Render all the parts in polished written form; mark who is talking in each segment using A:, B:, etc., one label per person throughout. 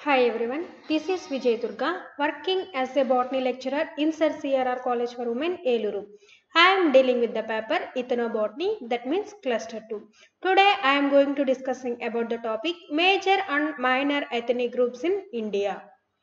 A: Hi everyone, this is Vijay Durga, working as a botany lecturer in Sir CRR College for Women, Eluru. I am dealing with the paper Ethnobotany, that means cluster 2. Today I am going to discussing about the topic major and minor ethnic groups in India.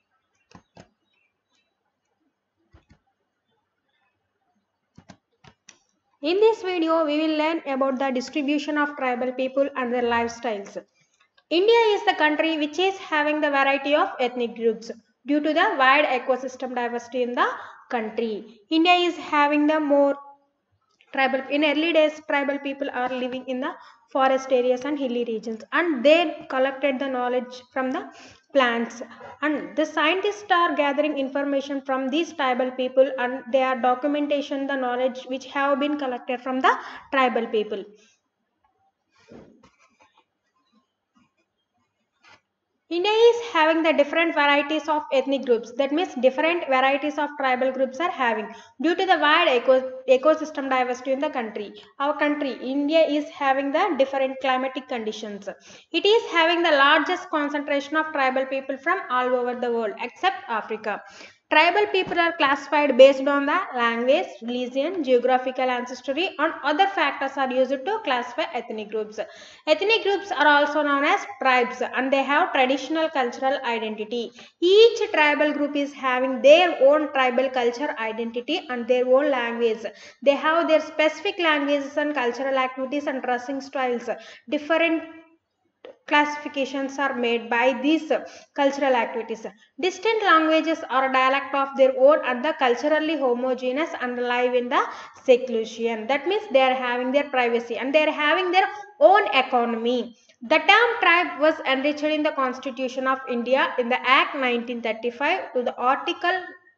A: In this video, we will learn about the distribution of tribal people and their lifestyles. India is the country which is having the variety of ethnic groups due to the wide ecosystem diversity in the country. India is having the more tribal. In early days, tribal people are living in the forest areas and hilly regions, and they collected the knowledge from the plants, and the scientists are gathering information from these tribal people, and they are documentation the knowledge which have been collected from the tribal people. India is having the different varieties of ethnic groups. That means different varieties of tribal groups are having due to the wide ecosystem diversity in the country. Our country, India, is having the different climatic conditions. It is having the largest concentration of tribal people from all over the world except Africa. Tribal people are classified based on the language, religion, geographical ancestry, and other factors are used to classify ethnic groups. Ethnic groups are also known as tribes, and they have traditional cultural identity. Each tribal group is having their own tribal culture identity and their own language. They have their specific languages and cultural activities and dressing styles. Different classifications are made by these cultural activities. Distinct languages are a dialect of their own and the culturally homogeneous and live in the seclusion. That means they are having their privacy and they are having their own economy. The term tribe was enriched in the Constitution of India in the Act 1935 to the Article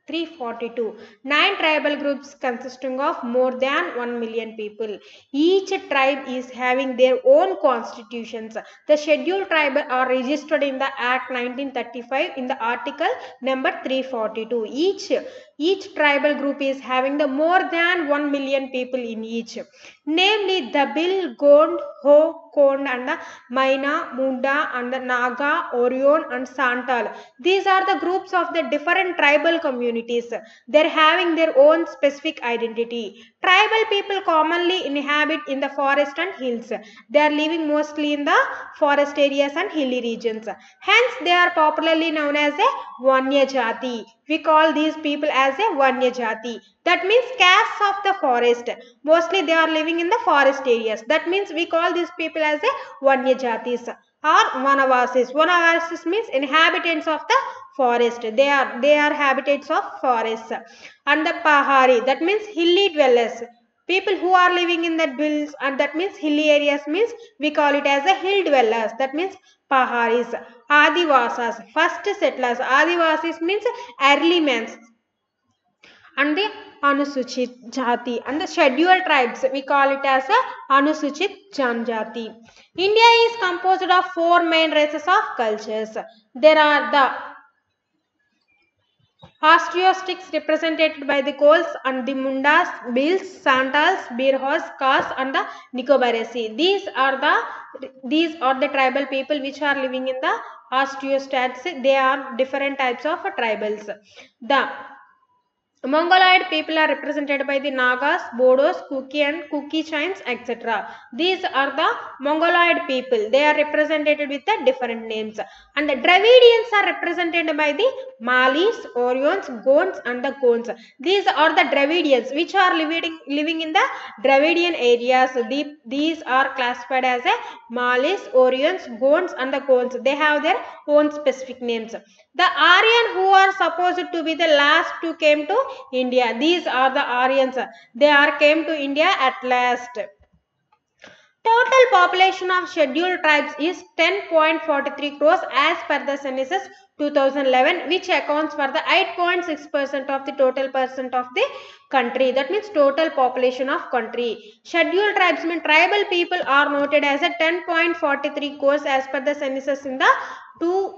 A: 342. 9 tribal groups consisting of more than 1 million people. Each tribe is having their own constitutions. The scheduled tribe are registered in the Act 1935 in the article number 342. Each tribal group is having the more than 1 million people in each. Namely the Bil, Gond, Ho, Kond and the Maina, Munda and the Naga, Orion and Santal. These are the groups of the different tribal communities. They are having their own specific identity. Tribal people commonly inhabit in the forest and hills. They are living mostly in the forest areas and hilly regions. Hence, they are popularly known as a Vanya Jati. We call these people as a Vanya Jati. That means castes of the forest. Mostly they are living in the forest areas. That means we call these people as a Vanya Jatis or Vanavasis. Vanavasis means inhabitants of the forest. They are habitats of forests. And the Pahari, that means hilly dwellers. People who are living in the hills, and that means hilly areas, means we call it as a hill dwellers. That means Paharis. Adivasas, first settlers. Adivasis means early men. And the Anusuchit Jati, and the scheduled tribes, we call it as a Anusuchit Janjati. India is composed of 4 main races of cultures. There are the Osteostics represented by the Kols and the Mundas, Bils, Santals, Birhos, Kas and the Nicobaresi. These are the tribal people which are living in the Osteostats. They are different types of tribals. The Mongoloid people are represented by the Nagas, Bodos, Kuki and Kuki Chines, etc. These are the Mongoloid people. They are represented with the different names. And the Dravidians are represented by the Malis, Orions, Gonds and the Gonds. These are the Dravidians which are living in the Dravidian areas. These are classified as a Malis, Orions, Gonds and the Gonds. They have their own specific names. The Aryan who are supposed to be the last to came to India. These are the Aryans. They came to India at last. Total population of scheduled tribes is 10.43 crores as per the census 2011, which accounts for the 8.6% of the total percent of the country. That means total population of country. Scheduled tribes mean tribal people are noted as a 10.43 crores as per the census in the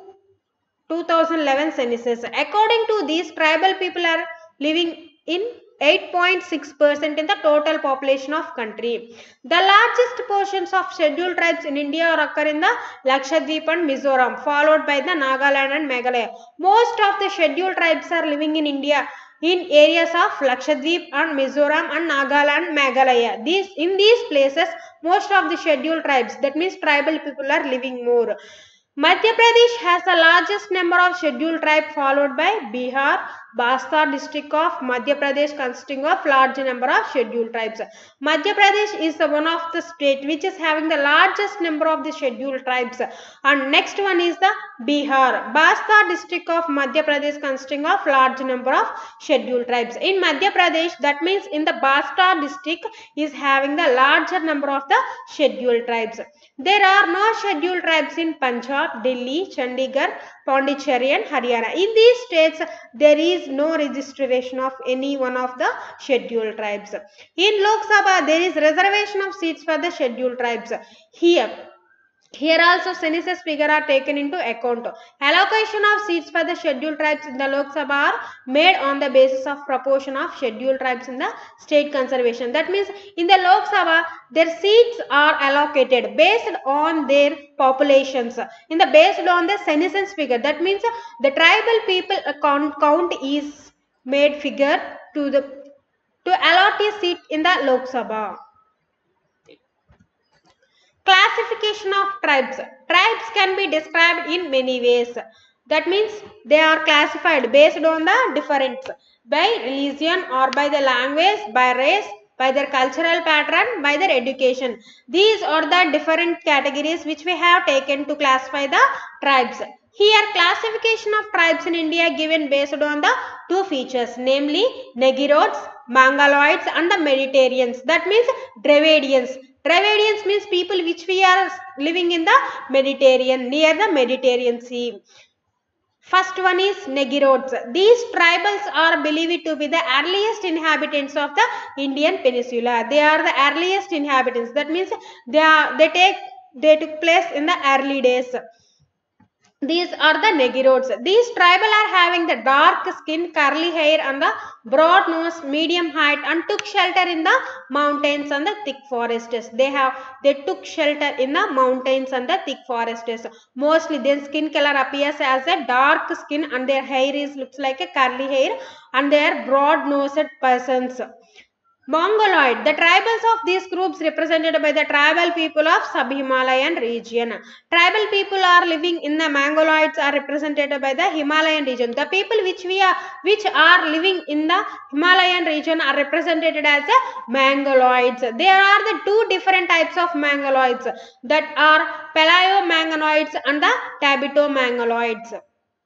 A: 2011 census. According to these, tribal people are living in 8.6% in the total population of country. The largest portions of scheduled tribes in India occur in the Lakshadweep and Mizoram, followed by the Nagaland and Meghalaya. Most of the scheduled tribes are living in India in areas of Lakshadweep and Mizoram and Nagaland, Meghalaya. In these places, most of the scheduled tribes, that means tribal people, are living more. Madhya Pradesh has the largest number of scheduled tribes, followed by Bihar. Bastar district of Madhya Pradesh consisting of large number of scheduled tribes. Madhya Pradesh is the one of the state which is having the largest number of the scheduled tribes. And next one is the Bihar. Bastar district of Madhya Pradesh consisting of large number of scheduled tribes. In Madhya Pradesh, that means in the Bastar district is having the larger number of the scheduled tribes. There are no scheduled tribes in Punjab, Delhi, Chandigarh, Pondicherry and Haryana. In these states, there is no registration of any one of the scheduled tribes. In Lok Sabha, there is reservation of seats for the scheduled tribes. Here also census figure are taken into account. Allocation of seats for the scheduled tribes in the Lok Sabha are made on the basis of proportion of scheduled tribes in the state conservation. That means in the Lok Sabha, their seats are allocated based on their populations, based on the census figure. That means the tribal people count is made figure to allot a seat in the Lok Sabha. Classification of tribes. Tribes can be described in many ways. That means they are classified based on the difference by religion or by the language, by race, by their cultural pattern, by their education. These are the different categories which we have taken to classify the tribes. Here classification of tribes in India given based on the two features, namely Negroids, Mongoloids and the Mediterraneans. That means Dravidians. Dravidians means people which we are living in the Mediterranean, near the Mediterranean Sea. First one is Negroids. These tribals are believed to be the earliest inhabitants of the Indian Peninsula. They are the earliest inhabitants. That means they took place in the early days. These are the Negroids. These tribal are having the dark skin, curly hair and the broad nose, medium height and took shelter in the mountains and the thick forests. They took shelter in the mountains and the thick forests. Mostly their skin color appears as a dark skin and their hair looks like a curly hair and they are broad nosed persons. Mongoloid. The tribals of these groups represented by the tribal people of sub-Himalayan region. Tribal people are living in the Mongoloids are represented by the Himalayan region. The people which are living in the Himalayan region are represented as the Mongoloids. There are the two different types of Mongoloids, that are Paleo-Mongoloids and the Tibeto-Mongoloids.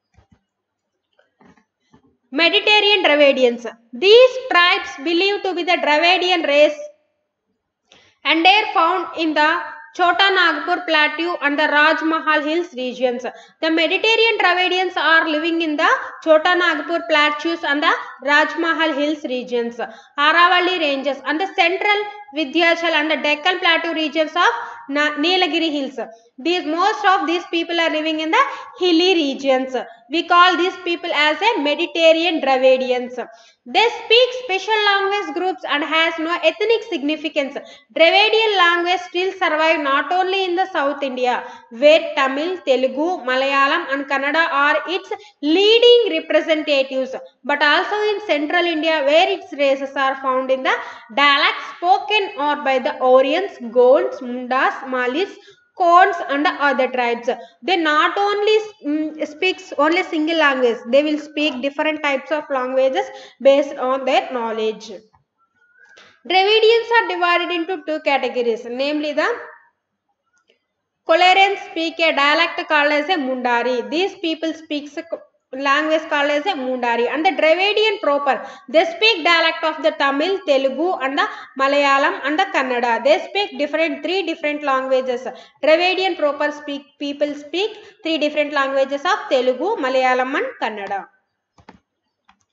A: Mediterranean Dravidians. These tribes believed to be the Dravidian race and they are found in the Chota Nagpur Plateau and the Rajmahal Hills regions. The Mediterranean Dravidians are living in the Chota Nagpur Plateaus and the Rajmahal Hills regions, Aravalli ranges and the central Vindhyachal and the Deccan Plateau regions of Nilagiri Hills. Most of these people are living in the hilly regions. We call these people as a Mediterranean Dravidians. They speak special language groups and has no ethnic significance. Dravidian language still survive not only in the South India, where Tamil, Telugu, Malayalam and Kannada are its leading representatives, but also in Central India, where its races are found in the dialects spoken or by the Orients, Gonds, Mundas, Malis, Kons and other tribes. They not only speaks only single language, they will speak different types of languages based on their knowledge. Dravidians are divided into two categories, namely the Kolerans speak a dialect called as a Mundari. These people speak language called as a Mundari, and the Dravidian proper, they speak dialect of the Tamil, Telugu and the Malayalam and the Kannada. They speak three different languages. Dravidian proper people speak three different languages of Telugu, Malayalam and Kannada.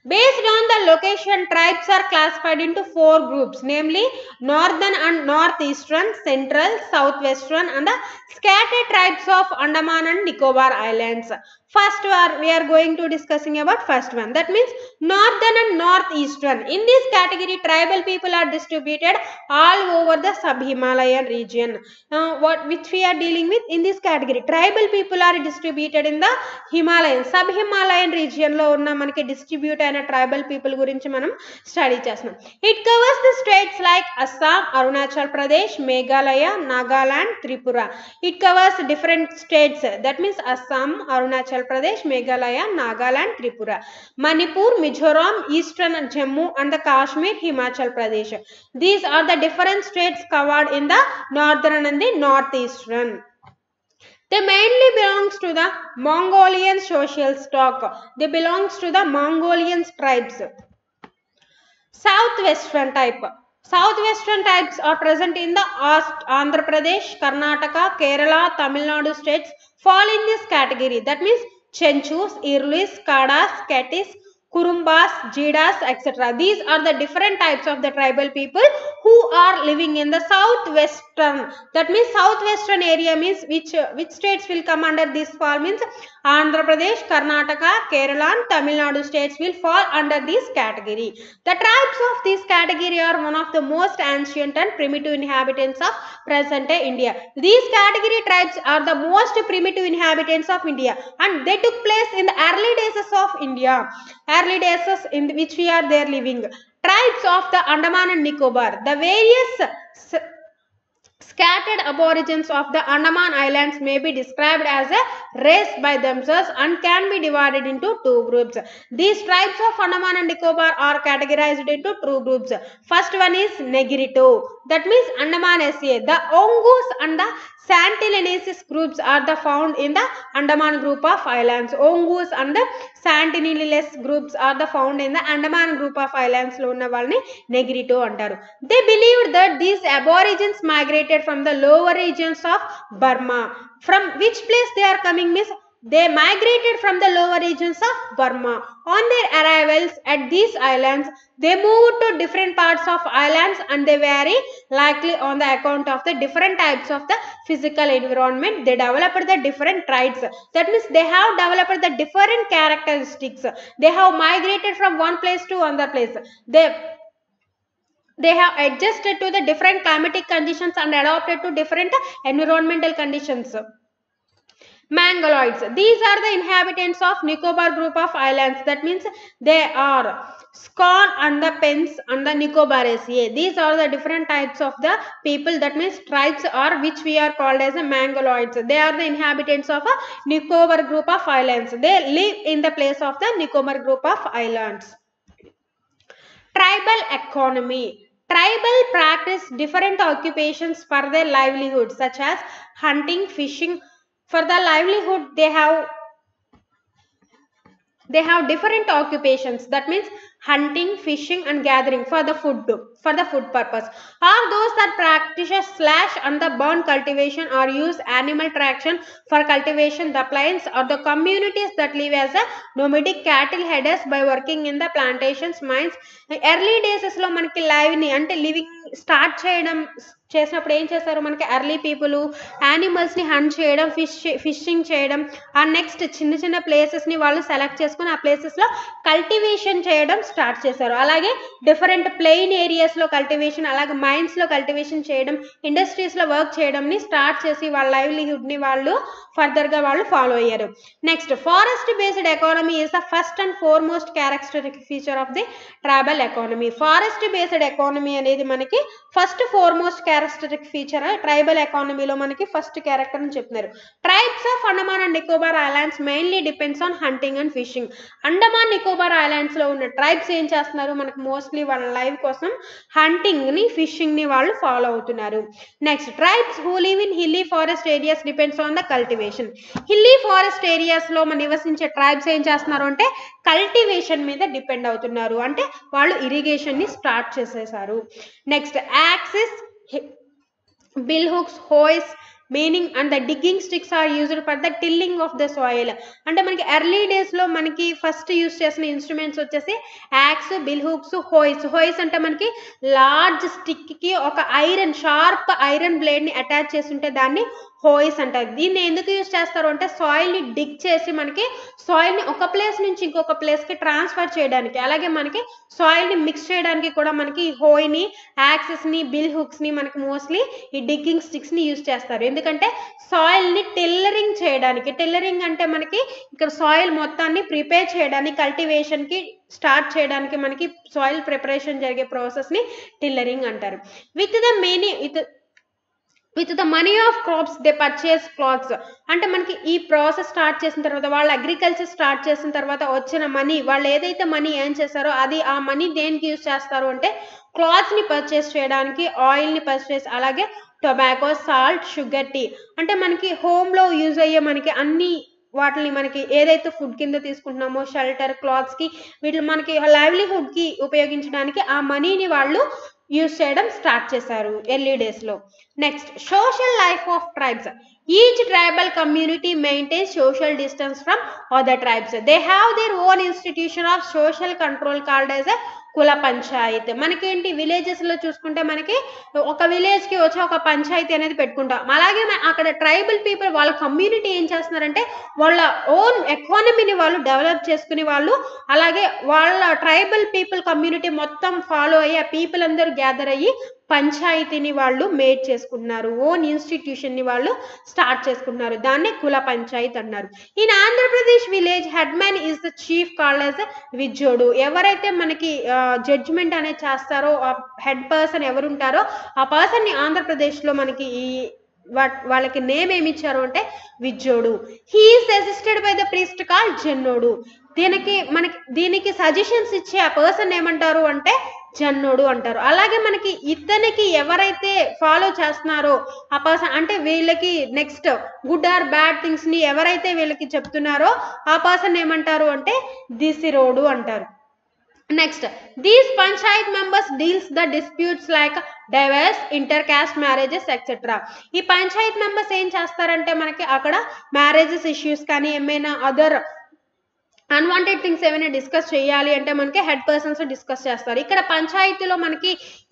A: Based on the location, tribes are classified into 4 groups, namely northern and northeastern, central, southwestern, and the scattered tribes of Andaman and Nicobar Islands. First we are going to discussing about first one, that means northern and northeastern. In this category, tribal people are distributed all over the sub-Himalayan region. Which we are dealing with in this category, tribal people are distributed in the Himalayan, sub-Himalayan region lo unna manaki distribute aina tribal people gurinchi manam study chestunam. It covers the states like Assam, Arunachal Pradesh, Meghalaya, Nagaland, Tripura. It covers different states, that means Assam, Arunachal Pradesh, Meghalaya, Nagaland, Tripura, Manipur, Mizoram, Eastern Jammu and the Kashmir, Himachal Pradesh. These are the different states covered in the northern and the northeastern. They mainly belongs to the Mongolian social stock. They belongs to the Mongolian tribes. Southwestern type. Southwestern types are present in the Andhra Pradesh, Karnataka, Kerala, Tamil Nadu states fall in this category. That means Chenchus, Irlis, Kadas, Katis, Kurumbas, Jidas, etc. These are the different types of the tribal people who are living in the southwestern. That means southwestern area means which states will come under this fall means Andhra Pradesh, Karnataka, Kerala and Tamil Nadu states will fall under this category. The tribes of this category are one of the most ancient and primitive inhabitants of present day India. These category tribes are the most primitive inhabitants of India and they took place in the early days of India. Early days in which we are there living. Tribes of the Andaman and Nicobar. The various scattered aborigines of the Andaman Islands may be described as a race by themselves and can be divided into 2 groups. These tribes of Andaman and Nicobar are categorized into 2 groups. First one is Negrito, that means Andaman SA. The Ongus and the Santilenensis groups are the found in the Andaman group of islands. Ongus and the Santilenensis groups are the found in the Andaman group of islands lo unna valni Negrito antaru. They believed that these aborigines migrated from the lower regions of Burma. From which place they are coming means they migrated from the lower regions of Burma. On their arrivals at these islands, they moved to different parts of islands and they vary likely on the account of the different types of the physical environment. They developed the different traits. That means they have developed the different characteristics. They have migrated from one place to another place. They have adjusted to the different climatic conditions and adapted to different environmental conditions. Mongoloids. These are the inhabitants of Nicobar group of islands. That means they are Scon and the Pens and the Nicobar SA. These are the different types of the people. That means tribes are which we are called as a Mongoloids. They are the inhabitants of a Nicobar group of islands. They live in the place of the Nicobar group of islands. Tribal economy. Tribal practice different occupations for their livelihood such as hunting, fishing. For the livelihood they have different occupations, that means hunting, fishing and gathering for the food purpose, or those that practice slash and the burn cultivation or use animal traction for cultivation. The plains or the communities that live as a nomadic cattle headers by working in the plantations, mines. Early days lo manaki live ni ante living start cheyadam చేసినప్పుడు ఏం చేస్తారు మనకి early people యానిమల్స్ని hunt చేయడం, fishing చేయడం, ఆ next చిన్న చిన్న ప్లేసెస్ని వాళ్ళు సెలెక్ట్ చేసుకుని ఆ ప్లేసెస్లో కల్టివేషన్ చేయడం స్టార్ట్ చేశారు. అలాగే డిఫరెంట్ ప్లెయిన్ ఏరియాస్లో కల్టివేషన్, అలాగే మైన్స్లో కల్టివేషన్ చేయడం, ఇండస్ట్రీస్లో వర్క్ చేయడంని స్టార్ట్ చేసి వాళ్ళ లైవ్లీహుడ్ని వాళ్ళు ఫర్దర్గా వాళ్ళు ఫాలో అయ్యారు. Next forest based economy is the first and foremost characteristic feature of the tribal economy. Forest based economy అనేది మనకి first foremost characteristic feature tribal ఎకానమీలో మనకి ఫస్ట్ క్యారెక్టర్ అని చెప్తున్నారు. Tribes of Andaman and Nicobar islands mainly depends on hunting and fishing. Andaman Nicobar islands లో ఉన్న tribes ఏం చేస్తున్నారు, మనకి మోస్ట్లీ వాళ్ళ లైఫ్ కోసం హంటింగ్ ని, ఫిషింగ్ ని వాళ్ళు ఫాలో అవుతున్నారు. Next tribes who live in hilly forest areas depends on the cultivation. Hilly forest areas లో మన నివసించే ట్రైబ్స్ ఏం చేస్తున్నారు అంటే కల్టివేషన్ మీద డిపెండ్ అవుతున్నారు, అంటే వాళ్ళు ఇరిగేషన్ ని స్టార్ట్ చేసేసారు. Next axes, bill hooks, hoes, meaning and the digging sticks are used for the tilling of the soil. అంటే మనకి ఎర్లీ డేస్లో మనకి ఫస్ట్ యూస్ చేసిన ఇన్స్ట్రుమెంట్స్ వచ్చేసి యాక్స్, బిల్ హుక్స్, హోయిస్ అంటే మనకి లార్జ్ స్టిక్కి ఒక షార్ప్ ఐరన్ బ్లేడ్ని అటాచ్ చేసి ఉంటే దాన్ని హోయిస్ అంటారు. దీన్ని ఎందుకు యూజ్ చేస్తారు అంటే సాయిల్ని డిగ్ చేసి మనకి సాయిల్ని ఒక ప్లేస్ నుంచి ఇంకొక ప్లేస్కి ట్రాన్స్ఫర్ చేయడానికి, అలాగే మనకి సాయిల్ని మిక్స్ చేయడానికి కూడా మనకి హోయ్ని, యాక్సెస్ని, బిల్ హుక్స్ని మనకి మోస్ట్లీ ఈ డిగ్గింగ్ స్టిక్స్ని యూజ్ చేస్తారు. ఎందుకంటే సాయిల్ని టిల్లరింగ్ చేయడానికి, టిల్లరింగ్ అంటే మనకి ఇక్కడ సాయిల్ మొత్తాన్ని ప్రిపేర్ చేయడానికి, కల్టివేషన్కి స్టార్ట్ చేయడానికి మనకి సాయిల్ ప్రిపరేషన్ జరిగే ప్రాసెస్ని టిల్లరింగ్ అంటారు. With the money of crops they purchase clothes. అంటే మనకి ఈ ప్రాసెస్ స్టార్ట్ చేసిన తర్వాత, వాళ్ళు అగ్రికల్చర్ స్టార్ట్ చేసిన తర్వాత వచ్చిన మనీ, వాళ్ళు ఏదైతే మనీ ఏం చేస్తారో అది ఆ మనీ దేనికి యూజ్ చేస్తారు అంటే క్లాత్స్ని పర్చేస్ చేయడానికి, ఆయిల్ని పర్చేస్, అలాగే టొబాకో, సాల్ట్, షుగర్, టీ. అంటే మనకి హోమ్లో యూజ్ అయ్యే మనకి అన్ని వాటిని మనకి ఏదైతే ఫుడ్ కింద తీసుకుంటున్నామో షెల్టర్, క్లాత్స్కి, వీటిని మనకి లైవ్లీహుడ్కి ఉపయోగించడానికి ఆ మనీని వాళ్ళు యూజ్ చేయడం స్టార్ట్ చేశారు ఎర్లీ డేస్లో. Next, social life of tribes. Each tribal community maintains social distance from other tribes. They have their own institution of social control called as a కుల పంచాయత్. మనకేంటి విలేజెస్లో చూసుకుంటే మనకి ఒక విలేజ్కి వచ్చి ఒక పంచాయతీ అనేది పెట్టుకుంటాం. అలాగే అక్కడ ట్రైబల్ పీపుల్ వాళ్ళ కమ్యూనిటీ ఏం చేస్తున్నారంటే వాళ్ళ ఓన్ ఎకానమీని వాళ్ళు డెవలప్ చేసుకుని వాళ్ళు, అలాగే వాళ్ళ ట్రైబల్ పీపుల్ కమ్యూనిటీ మొత్తం ఫాలో అయ్యి ఆ పీపుల్ అందరూ గ్యాదర్ అయ్యి పంచాయతీని వాళ్ళు మేడ్ చేసుకుంటున్నారు, ఓన్ ఇన్స్టిట్యూషన్ని వాళ్ళు స్టార్ట్ చేసుకుంటున్నారు. దాన్నే కుల పంచాయత్ అన్నారు. In Andhra Pradesh village headman is the chief called as విజ్జోడు. ఎవరైతే మనకి జడ్జిమెంట్ అనేది చేస్తారో ఆ హెడ్ పర్సన్ ఎవరు ఉంటారో ఆ పర్సన్ని ఆంధ్రప్రదేశ్లో మనకి ఈ వాళ్ళకి నేమ్ ఏమి ఇచ్చారు అంటే Vijjodu. He is assisted by the priest call Jannodu. దీనికి సజెషన్స్ ఇచ్చే ఆ పర్సన్ ఏమంటారు అంటే జన్నోడు అంటారు. అలాగే మనకి ఇతనికి ఎవరైతే ఫాలో చేస్తున్నారో ఆ పర్సన్, అంటే వీళ్ళకి next good or bad things ని ఎవరైతే వీళ్ళకి చెప్తున్నారో ఆ పర్సన్ ఏమంటారు అంటే దిసిరోడు అంటారు. Next, these panchayat members deals the disputes like divorce, inter caste marriages etcetera. ఈ పంచాయత్ మెంబర్స్ ఏం చేస్తారంటే మనకి అక్కడ మ్యారేజెస్ ఇష్యూస్ కానీ ఏమైనా అదర్ అన్వాంటెడ్ థింగ్స్ ఏమైనా డిస్కస్ చేయాలి అంటే మనకి హెడ్ పర్సన్స్ డిస్కస్ చేస్తారు. ఇక్కడ పంచాయతీలో మనకి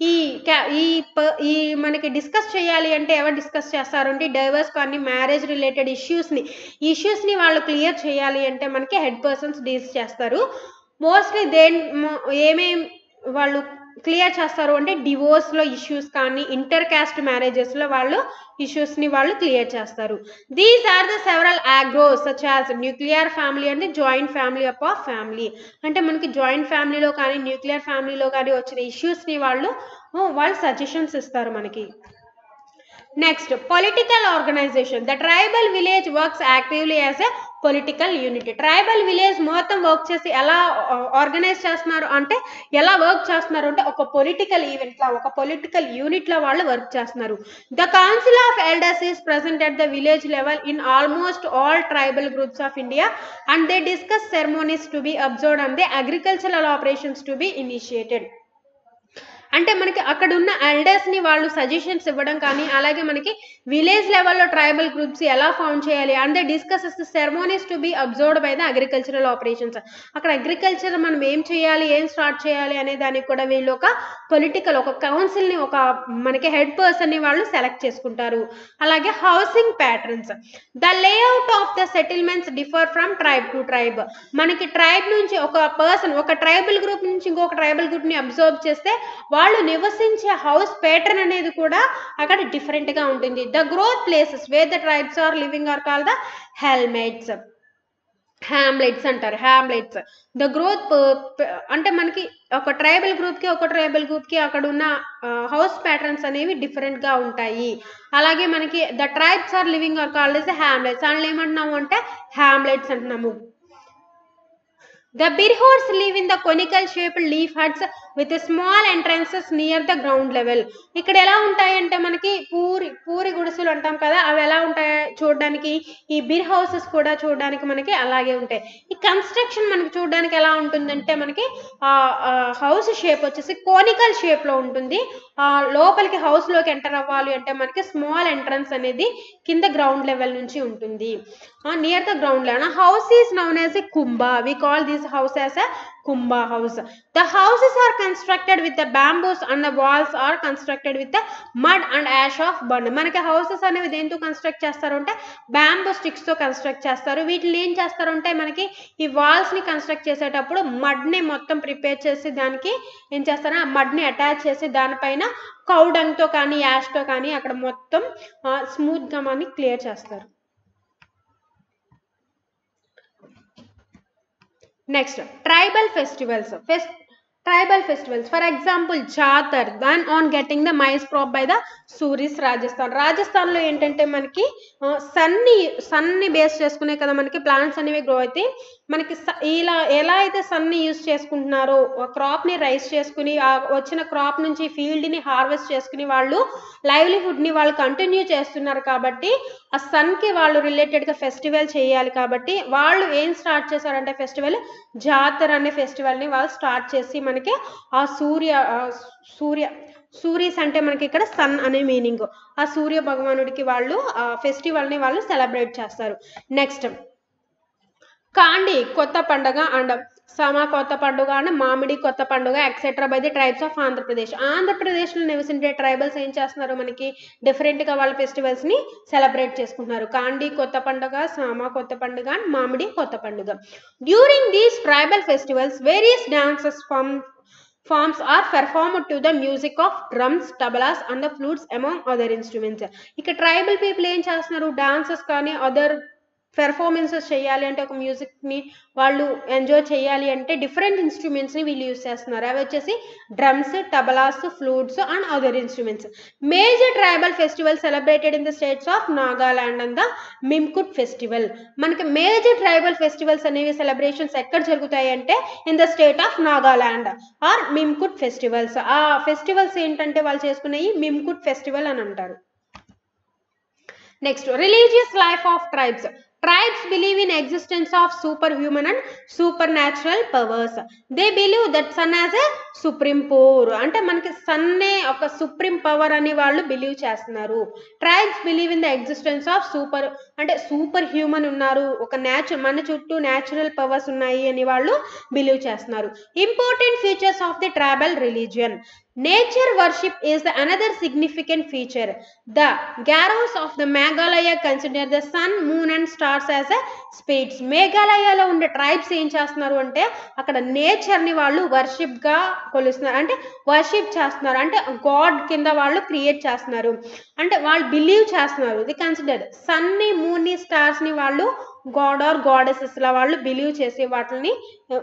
A: ఈ మనకి డిస్కస్ చేయాలి అంటే ఎవరు డిస్కస్ చేస్తారు అంటే డైవర్స్ కానీ మ్యారేజ్ రిలేటెడ్ ఇష్యూస్ని వాళ్ళు క్లియర్ చేయాలి అంటే మనకి హెడ్ పర్సన్స్ డీల్స్ చేస్తారు. మోస్ట్లీ ఏమేం వాళ్ళు క్లియర్ చేస్తారు అంటే డివోర్స్లో ఇష్యూస్ కానీ ఇంటర్ కాస్ట్ మ్యారేజెస్లో వాళ్ళు ఇష్యూస్ని వాళ్ళు క్లియర్ చేస్తారు. These are the several groups such as nuclear family అంటే joint family up of family. అంటే మనకి జాయింట్ ఫ్యామిలీలో కానీ న్యూక్లియర్ ఫ్యామిలీలో కానీ వచ్చిన ఇష్యూస్ని వాళ్ళు సజెషన్స్ ఇస్తారు మనకి. Next, political organisation. The tribal village works actively as a political unit. Tribal village మొత్తం వర్క్ చేసి ఎలా ఆర్గనైజ్ చేస్తున్నారు అంటే ఎలా వర్క్ చేస్తున్నారు అంటే ఒక పొలిటికల్ ఈవెంట్లా, ఒక పొలిటికల్ యూనిట్లా వాళ్ళు వర్క్ చేస్తున్నారు. The council of elders is present at the village level in almost all tribal groups of India and they discuss ceremonies to be observed and they agricultural operations to be initiated. అంటే మనకి అక్కడ ఉన్న ఎల్డర్స్ని వాళ్ళు suggestions ఇవ్వడం కానీ, అలాగే మనకి village లెవెల్లో ట్రైబల్ గ్రూప్స్ ఎలా ఫౌండ్ చేయాలి and they discusses the ceremonies to be observed by the agricultural operations. అక్కడ అగ్రికల్చర్ మనం ఏం చేయాలి, ఏం స్టార్ట్ చేయాలి అనే దానికి కూడా వీళ్ళు ఒక పొలిటికల్ ఒక కౌన్సిల్ని, ఒక మనకి హెడ్ పర్సన్ని వాళ్ళు సెలెక్ట్ చేసుకుంటారు. అలాగే housing patterns. The layout of the settlements differ from tribe to tribe. మనకి ట్రైబ్ నుంచి ఒక పర్సన్ ఒక ట్రైబల్ గ్రూప్ నుంచి ఇంకొక ట్రైబల్ గ్రూప్ని అబ్జర్వ్ చేస్తే వాళ్ళు నివసించే హౌస్ ప్యాటర్న్ అనేది కూడా అక్కడ డిఫరెంట్గా ఉంటుంది. The growth places where the tribes are living are called the hamlets అంటారు. హ్యామ్లెట్స్ ద గ్రోత్ అంటే మనకి ఒక ట్రైబల్ గ్రూప్కి అక్కడ ఉన్న హౌస్ ప్యాటర్న్స్ అనేవి డిఫరెంట్గా ఉంటాయి. అలాగే మనకి the tribes are living are called as hamlets. అందులో ఏమంటున్నాము అంటే హ్యామ్లెట్స్ అంటున్నాము. The Birhors live in the conical shaped leaf huts with small entrances near the ground level. ఇక్కడ ఎలా ఉంటాయంటే మనకి పూరి గుడిసెలు అంటాం కదా, అవి ఎలా ఉంటాయి చూడడానికి, ఈ బిర్ హౌసెస్ కూడా చూడడానికి మనకి అలాగే ఉంటాయి. ఈ కన్స్ట్రక్షన్ మనకి చూడడానికి ఎలా ఉంటుందంటే మనకి హౌస్ షేప్ వచ్చేసి కోనికల్ షేప్ లో ఉంటుంది. లోపలికి హౌస్ లోకి ఎంటర్ అవ్వాలి అంటే మనకి స్మాల్ ఎంట్రన్స్ అనేది కింద గ్రౌండ్ లెవెల్ నుంచి ఉంటుంది, near the ground level. House is known as a Kumbha. We call this house as a Kumbha house. The houses are constructed with the bamboos and the walls are constructed with the mud and ash of burn. మనకి houses అనేవి దేంతో construct చేస్తారు అంటే bamboo sticks తో construct చేస్తారు. వీటిని ఏం చేస్తారు అంటే మనకి ఈ వాల్స్ ని కన్స్ట్రక్ట్ చేసేటప్పుడు మడ్ ని మొత్తం ప్రిపేర్ చేసి దానికి ఏం చేస్తారు, ఆ మడ్ ని అటాచ్ చేసి దానిపైన కౌడంగ్ తో కానీ యాష్ తో కానీ అక్కడ మొత్తం స్మూత్ గా మనకి క్లియర్ చేస్తారు. Next, tribal festivals. Tribal festivals, for example, Jatar, then on getting the maize crop by the Suris, Rajasthan. Rajasthan లో ఏంటంటే మనకి సన్ని బేస్ చేసుకునే కదా మనకి ప్లాంట్స్ అనేవి గ్రో అయితే, మనకి ఇలా ఎలా అయితే సన్ని యూజ్ చేసుకుంటున్నారో క్రాప్ ని రైస్ చేసుకుని వచ్చిన క్రాప్ నుంచి ఫీల్డ్ ని హార్వెస్ట్ చేసుకుని వాళ్ళు లైవ్లీహుడ్ ని వాళ్ళు కంటిన్యూ చేస్తున్నారు. కాబట్టి ఆ సన్ కి వాళ్ళు రిలేటెడ్ గా ఫెస్టివల్ చేయాలి. కాబట్టి వాళ్ళు ఏం స్టార్ట్ చేశారంటే ఫెస్టివల్ జాతర అనే ఫెస్టివల్ ని వాళ్ళు స్టార్ట్ చేసి మనకి ఆ సూర్యస్ అంటే మనకి ఇక్కడ సన్ అనే మీనింగ్, ఆ సూర్య భగవానుడికి వాళ్ళు ఆ ఫెస్టివల్ ని వాళ్ళు సెలబ్రేట్ చేస్తారు. నెక్స్ట్ కాండి కొత్త పండుగ అండ్ సమా కొత్త పండుగ అండ్ మామిడి కొత్త పండుగ etcetera by the tribes of Andhra Pradesh. ఆంధ్రప్రదేశ్లో నివసించే ట్రైబల్స్ ఏం చేస్తున్నారు, మనకి డిఫరెంట్ గా వాళ్ళ ఫెస్టివల్స్ ని సెలబ్రేట్ చేసుకుంటున్నారు. కాండి కొత్త పండుగ, సమా కొత్త పండుగ అండ్ మామిడి కొత్త Panduga. During these tribal festivals various dances forms are performed to the music of drums, tablas and the flutes among other instruments. ఇక్కడ ట్రైబల్ పీపుల్ ఏం చేస్తున్నారు, డాన్సెస్ కానీ అదర్ పెర్ఫార్మెన్సెస్ చేయాలి అంటే ఒక మ్యూజిక్ ని వాళ్ళు ఎంజాయ్ చేయాలి అంటే డిఫరెంట్ ఇన్స్ట్రుమెంట్స్ ని వీళ్ళు యూస్ చేస్తున్నారు. అవి వచ్చేసి drums, tablas, flutes and other instruments. Major tribal festival celebrated in the states of Nagaland and the Mimkut festival. మనకి మేజర్ ట్రైబల్ ఫెస్టివల్స్ అనేవి సెలబ్రేషన్స్ ఎక్కడ జరుగుతాయి అంటే in the state of Nagaland are Mimkut festivals. ఆ ఫెస్టివల్స్ ఏంటంటే వాళ్ళు చేసుకునేవి మిమ్కుట్ ఫెస్టివల్ అని అంటారు. Next, religious life of tribes. Tribes believe in existence of superhuman and supernatural powers. They believe that sun as a supreme power. అంటే మనకి సన్నే ఒక సుప్రీం పవర్ అని వాళ్ళు బిలీవ్ చేస్తున్నారు. Tribes believe in the existence of super human ఉన్నారు, ఒక మన చుట్టూ న్యాచురల్ పవర్స్ ఉన్నాయి అని వాళ్ళు బిలీవ్ చేస్తున్నారు. Important features of the tribal religion. Nature worship is another significant feature. The Garos of the Meghalaya consider the sun, moon and stars as a spirits. మేఘాలయలో ఉండే ట్రైబ్స్ ఏం చేస్తున్నారు అంటే అక్కడ నేచర్ ని వాళ్ళు వర్షిప్ గా కొలుస్తున్నారు, అంటే వర్షిప్ చేస్తున్నారు, అంటే గాడ్ కింద వాళ్ళు క్రియేట్ చేస్తున్నారు, అంటే వాళ్ళు బిలీవ్ చేస్తున్నారు. ది కన్సిడర్ సన్ ని, మూన్ ని, స్టార్స్ ని వాళ్ళు గాడ్ ఆర్ గాడెసెస్ లా వాళ్ళు బిలీవ్ చేసి వాటిని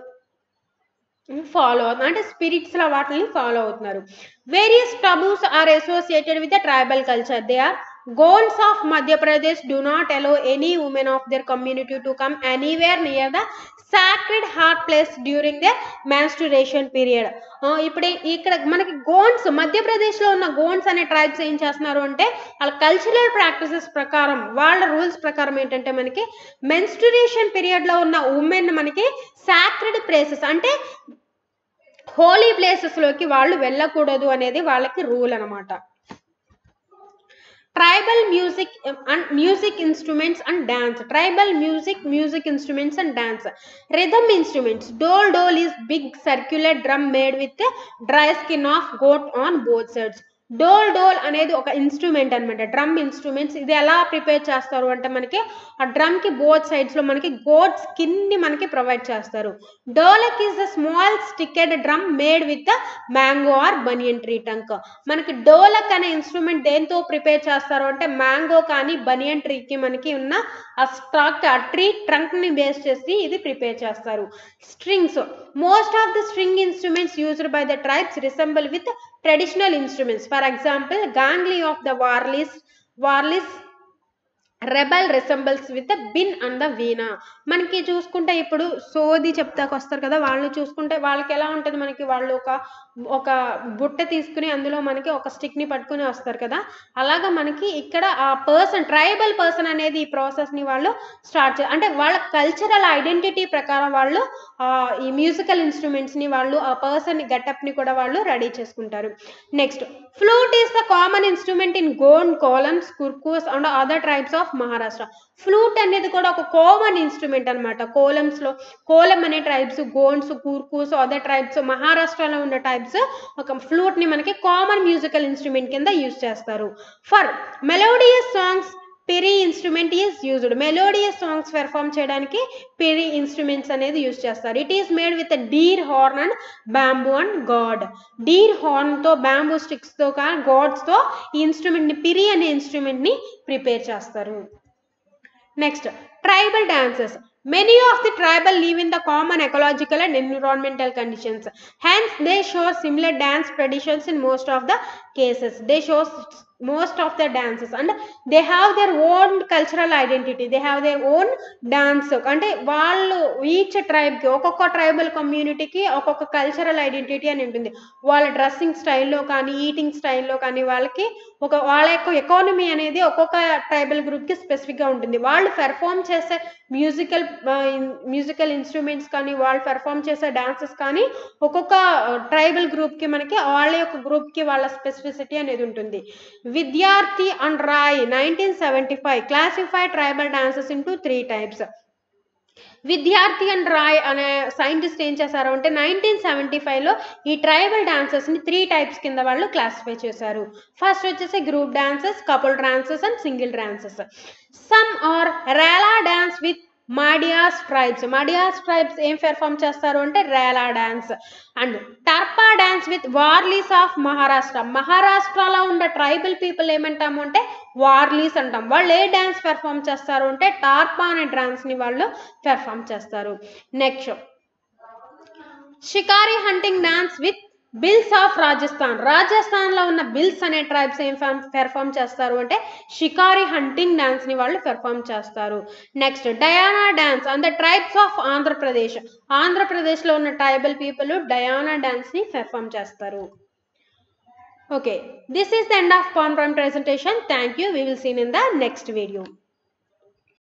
A: ఫాలో అవుతున్నారు, అంటే స్పిరిట్స్ లా వాటిని ఫాలో అవుతున్నారు. Various taboos are associated with the tribal culture. They are Gonds of Madhya Pradesh do not allow any women of their community to come anywhere near the sacred heart place during their menstruation period. ఇప్పుడు ఇక్కడ మనకి గోండ్స్, మధ్యప్రదేశ్ లో ఉన్న గోండ్స్ అనే tribes ఏం చేస్తున్నారు అంటే వాళ్ళ కల్చరల్ ప్రాక్టీసెస్ ప్రకారం, వాళ్ళ రూల్స్ ప్రకారం ఏంటంటే మనకి మెన్స్ట్రుయేషన్ పీరియడ్ లో ఉన్న ఉమెన్ మనకి సాక్రెడ్ ప్లేసెస్ అంటే హోలీ ప్లేసెస్ లోకి వాళ్ళు వెళ్ళకూడదు అనేది వాళ్ళకి రూల్ అన్నమాట. Tribal music instruments and dance. Tribal music instruments and dance. Rhythm instruments. Dol is big circular drum made with a dry skin of goat on both sides. Dol అనేది ఒక instrument అనమాట, drum instruments. ఇది ఎలా prepare చేస్తారు అంటే మనకి ఆ drum కి బోత్ సైడ్స్ లో మనకి గోట్ స్కిన్ ని మనకి ప్రొవైడ్ చేస్తారు. Dholak is the small sticked drum made with mango or banyan tree trunk. మనకి డోలక్ అనే ఇన్స్ట్రుమెంట్ దేంతో ప్రిపేర్ చేస్తారు అంటే మ్యాంగో కానీ బనియన్ ట్రీకి మనకి ఉన్న ఆ స్టాక్, ఆ ట్రీ ట్రంక్ ని బేస్ చేసి ఇది ప్రిపేర్ చేస్తారు. Strings. Most of the string instruments used by the tribes resemble with traditional instruments. For example, gangli of the Warlis rebel resembles with been and the veena. మనకి చూసుకుంటే ఇప్పుడు సోది చెప్తాకు వస్తారు కదా, వాళ్ళు చూసుకుంటే వాళ్ళకి ఎలా ఉంటుంది, మనకి వాళ్ళు ఒక బుట్ట తీసుకుని అందులో మనకి ఒక స్టిక్ని పట్టుకుని వస్తారు కదా, అలాగా మనకి ఇక్కడ ఆ పర్సన్, ట్రైబల్ పర్సన్ అనేది ఈ ప్రాసెస్ని వాళ్ళు స్టార్ట్ అంటే వాళ్ళ కల్చరల్ ఐడెంటిటీ ప్రకారం వాళ్ళు ఈ మ్యూజికల్ ఇన్స్ట్రుమెంట్స్ని వాళ్ళు ఆ పర్సన్ గెటప్ని కూడా వాళ్ళు రెడీ చేసుకుంటారు. Next, flute is the common instrument in Gond, Kolams, Kurkus and other tribes of Maharashtra. Flute అనేది కూడా ఒక కామన్ ఇన్స్ట్రుమెంట్ అనమాట. కోలం అనే tribes, Gonds, Kurkus, other tribes, మహారాష్ట్రలో ఉన్న ట్రైబ్స్ ఒక ఫ్లూట్ ని మనకి కామన్ మ్యూజికల్ ఇన్స్ట్రుమెంట్ కింద యూజ్ చేస్తారు. For melodious songs piri instrument is used. Melodious songs perform చేయడానికి పిరి ఇన్స్ట్రుమెంట్స్ అనేది యూజ్ చేస్తారు. It is made with deer horn and bamboo and gourd. Deer horn తో, బ్యాంబూ స్టిక్స్ తో, గాడ్స్ తో ఈ ఇన్స్ట్రుమెంట్ ని, పిరి అనే ఇన్స్ట్రుమెంట్ ని ప్రిపేర్ చేస్తారు. Next, tribal dances. Many of the tribal live in the common ecological and environmental conditions. Hence, they show similar dance traditions in most of the cases. They show most of the dances and they have their own cultural identity. They have their own dance. అంటే వాళ్ళు each ట్రైబ్కి, ఒక్కొక్క tribal కమ్యూనిటీకి ఒక్కొక్క cultural identity అని ఉంటుంది. వాళ్ళ dressing స్టైల్లో కానీ, ఈటింగ్ స్టైల్లో కానీ, వాళ్ళ యొక్క ఎకానమీ అనేది ఒక్కొక్క ట్రైబల్ గ్రూప్కి స్పెసిఫిక్గా ఉంటుంది. వాళ్ళు పెర్ఫామ్ చేసే మ్యూజికల్ ఇన్స్ట్రుమెంట్స్ కానీ, వాళ్ళు పెర్ఫామ్ చేసే డాన్సెస్ కానీ ఒక్కొక్క ట్రైబల్ గ్రూప్కి, మనకి వాళ్ళ యొక్క గ్రూప్కి వాళ్ళ స్పెసిఫిసిటీ అనేది ఉంటుంది. Vidyarthi and Roy 1975 classified tribal dances into 3 types. Vidyarthi and Roy అనే సైంటిస్ట్ ఏం చేశారు అంటే 1975లో ఈ ట్రైబల్ డాన్సెస్ని 3 types కింద వాళ్ళు క్లాసిఫై చేశారు. ఫస్ట్ వచ్చేసి group dances, couple dances and single dances. Some are Rela dance with Madias tribes. Madias tribes ఏం పెర్ఫామ్ చేస్తారు అంటే Rela dance. And Tarpa dance with Warlis of Maharashtra. మహారాష్ట్రలో ఉన్న ట్రైబల్ పీపుల్ ఏమంటాము అంటే వార్లీస్ అంటాం. వాళ్ళు ఏ డాన్స్ పెర్ఫామ్ చేస్తారు అంటే టార్పా అనే డాన్స్ని వాళ్ళు పెర్ఫామ్ చేస్తారు. Next, shikari hunting dance with Bhils of Rajasthan. రాజస్థాన్లో ఉన్న బిల్స్ అనే ట్రైబ్స్ ఏం పెర్ఫామ్ చేస్తారు అంటే షికారి హంటింగ్ డాన్స్ని వాళ్ళు పెర్ఫామ్ చేస్తారు. నెక్స్ట్, డయానా dance and the tribes of Andhra Pradesh. ఆంధ్రప్రదేశ్లో ఉన్న ట్రైబల్ పీపుల్ డయానా డాన్స్ని పెర్ఫామ్ చేస్తారు. Okay, this is the end of PowerPoint presentation. Thank you. We will see you in the next video.